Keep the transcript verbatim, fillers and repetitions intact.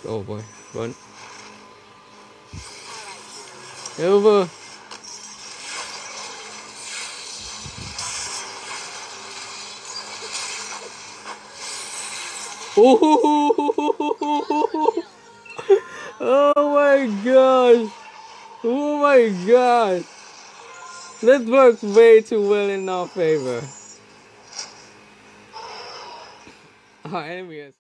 Oh boy, run. Over. Oh, oh my gosh. Oh my gosh. That worked way too well in our favor. Our enemy is